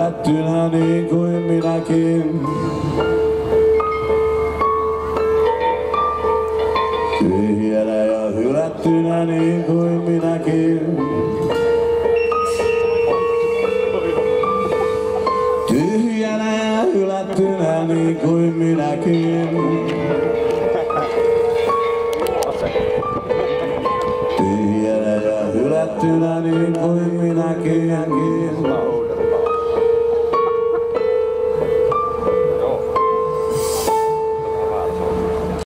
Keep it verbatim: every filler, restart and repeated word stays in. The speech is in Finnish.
hylättynä niin kuin minäkin. Tyhjänä ja hylättynä niin kuin minäkin. Tyhjänä ja hylättynä niin kuin minäkin. Tyhjänä ja hylättynä niin kuin minäkin.